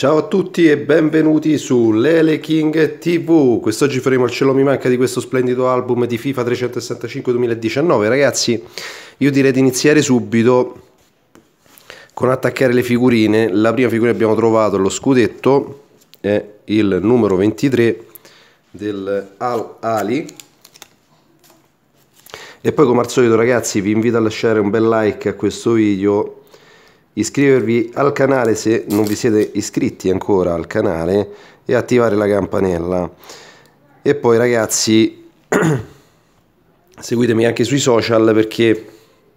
Ciao a tutti e benvenuti su Lele King TV. Quest'oggi faremo il cielo mi manca di questo splendido album di FIFA 365 2019. Ragazzi, io direi di iniziare subito con attaccare le figurine. La prima figurina che abbiamo trovato, lo scudetto, è il numero 23 del Al Ali. E poi, come al solito, ragazzi, vi invito a lasciare un bel like a questo video, iscrivervi al canale se non vi siete iscritti ancora al canale e attivare la campanella. E poi, ragazzi, seguitemi anche sui social, perché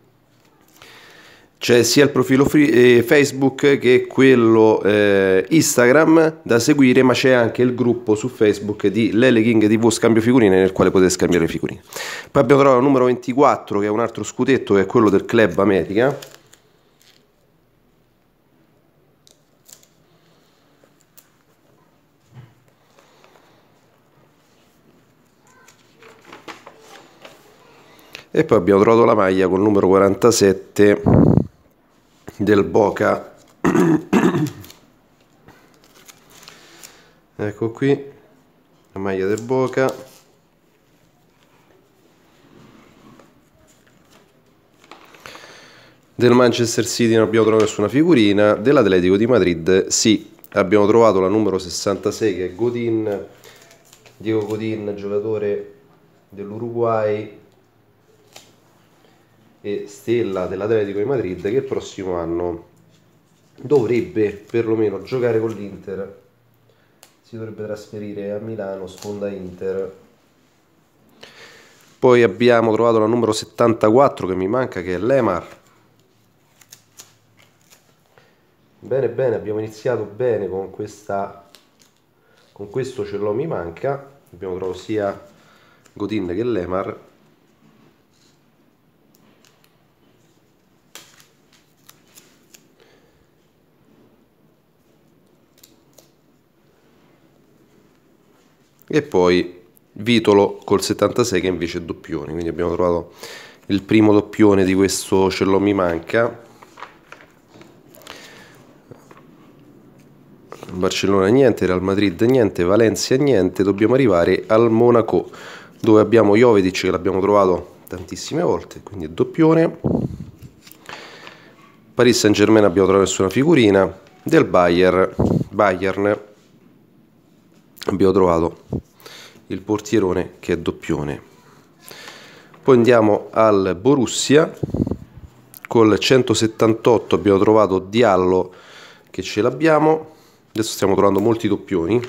c'è sia il profilo Facebook che quello Instagram da seguire, ma c'è anche il gruppo su Facebook di Lele King TV Scambio Figurine, nel quale potete scambiare le figurine. Poi abbiamo trovato il numero 24, che è un altro scudetto, che è quello del Club America. E poi abbiamo trovato la maglia col numero 47 del Boca. Ecco qui la maglia del Boca. Del Manchester City non abbiamo trovato nessuna figurina. Dell'Atletico di Madrid sì, abbiamo trovato la numero 66, che è Godin, Diego Godin, giocatore dell'Uruguay e stella dell'Atletico di Madrid, che il prossimo anno dovrebbe perlomeno giocare con l'Inter. Si dovrebbe trasferire a Milano, sponda Inter. Poi abbiamo trovato la numero 74 che mi manca, che è Lemar. Bene bene, abbiamo iniziato bene con questo ce lo mi manca. Abbiamo trovato sia Godin che Lemar. E poi Vitolo col 76, che invece è doppione, quindi abbiamo trovato il primo doppione di questo ce lo mi manca. Barcellona niente, Real Madrid niente, Valencia niente. Dobbiamo arrivare al Monaco, dove abbiamo Jovetic, che l'abbiamo trovato tantissime volte, quindi è doppione. Paris Saint-Germain abbiamo trovato nessuna figurina. Del Bayern abbiamo trovato il portierone, che è doppione. Poi andiamo al Borussia, col 178 abbiamo trovato Diallo, che ce l'abbiamo. Adesso stiamo trovando molti doppioni.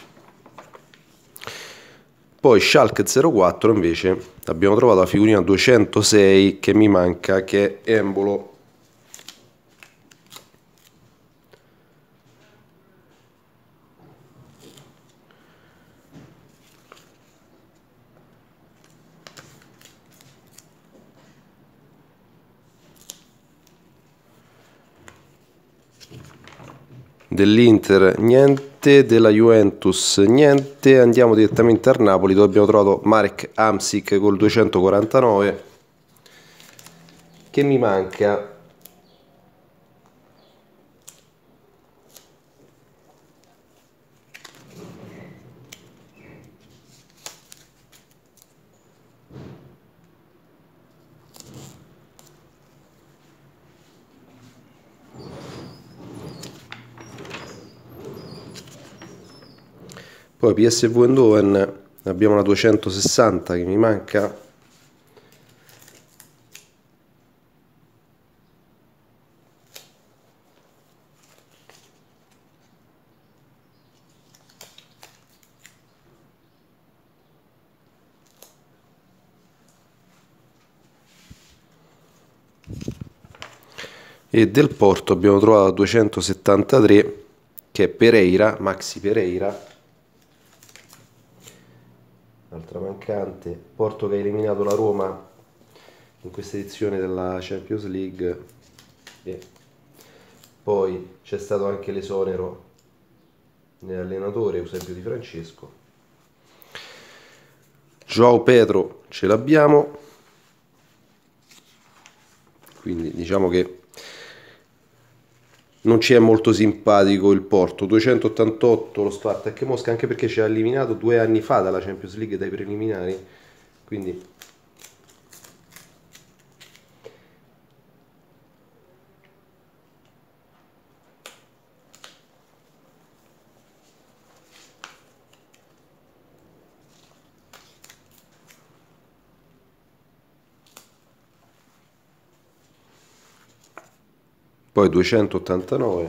Poi Schalke 04 invece abbiamo trovato la figurina 206 che mi manca, che è Embolo. Dell'Inter niente, della Juventus niente. Andiamo direttamente al Napoli, dove abbiamo trovato Marek Hamsik col 249, che mi manca. Poi PSV Eindhoven abbiamo la 260 che mi manca. E del Porto abbiamo trovato la 273, che è Pereira, Maxi Pereira. Altra mancante. Porto che ha eliminato la Roma in questa edizione della Champions League. E poi c'è stato anche l'esonero dell'allenatore Eusebio Di Francesco. João Pedro ce l'abbiamo, quindi diciamo che non ci è molto simpatico il Porto. 288 lo Spartak Mosca, anche perché ci ha eliminato 2 anni fa dalla Champions League dai preliminari, quindi poi 289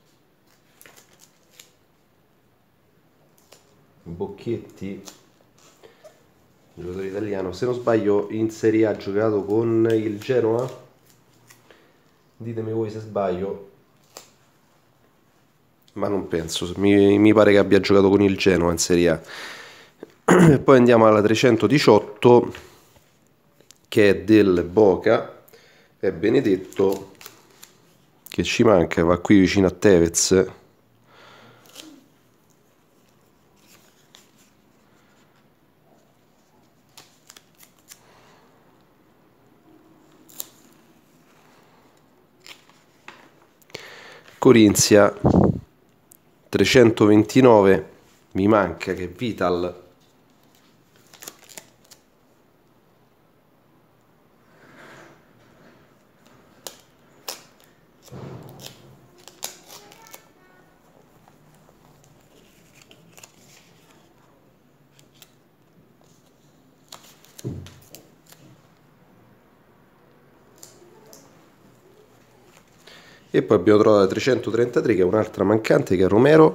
Bocchetti, giocatore italiano, se non sbaglio in Serie A ha giocato con il Genoa, ditemi voi se sbaglio, ma non penso, mi pare che abbia giocato con il Genoa in Serie A. E poi andiamo alla 318 che è del Boca, è Benedetto, che ci manca, va qui vicino a Tevez. Corinzia 329, mi manca che Vital. E poi abbiamo trovato la 333 che è un'altra mancante, che è Romero.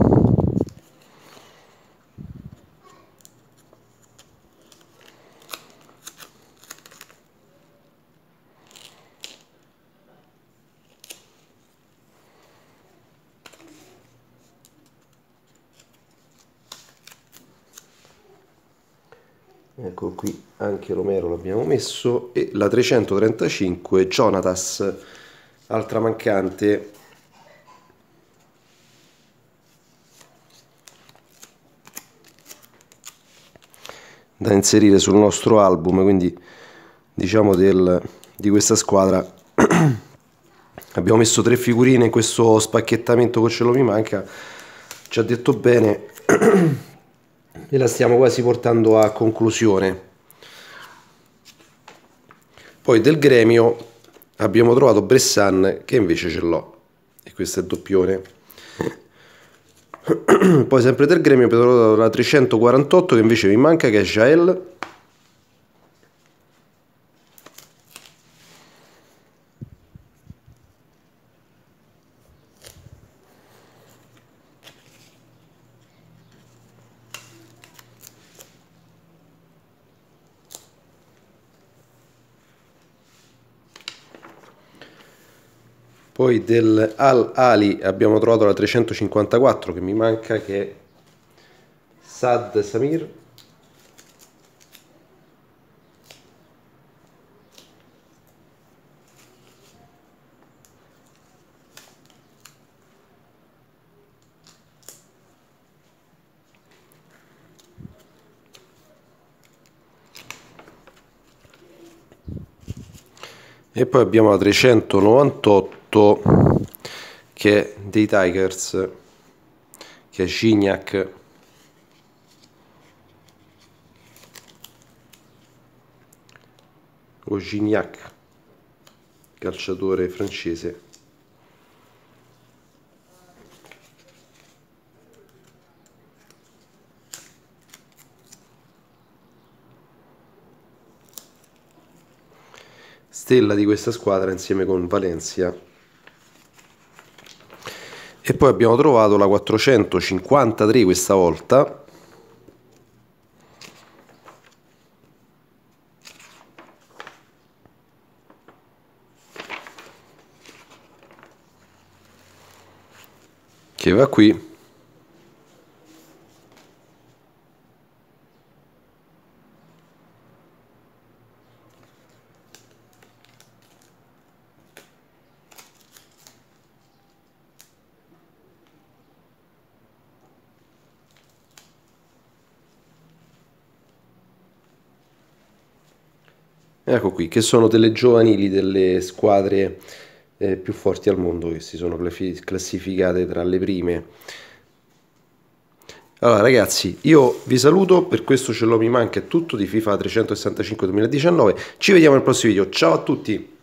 Ecco qui anche Romero l'abbiamo messo, e la 335 Jonatas, altra mancante. Da inserire sul nostro album, quindi diciamo di questa squadra. Abbiamo messo 3 figurine in questo spacchettamento con Ce lo mi manca, ci ha detto bene e la stiamo quasi portando a conclusione. Poi del Gremio abbiamo trovato Bressan, che invece ce l'ho, e questo è il doppione. Poi sempre del Gremio abbiamo trovato la 348 che invece mi manca, che è Jael. Poi del Al Ali abbiamo trovato la 354 che mi manca, che è Sad Samir. E poi abbiamo la 398 che è dei Tigers, che è Gignac. O Gignac, calciatore francese. Stella di questa squadra insieme con Valencia. E poi abbiamo trovato la 453 questa volta, che va qui. Ecco qui, che sono delle giovanili delle squadre più forti al mondo che si sono classificate tra le prime. Allora ragazzi, io vi saluto, per questo ce l'ho mi manca è tutto di FIFA 365 2019, ci vediamo nel prossimo video, ciao a tutti!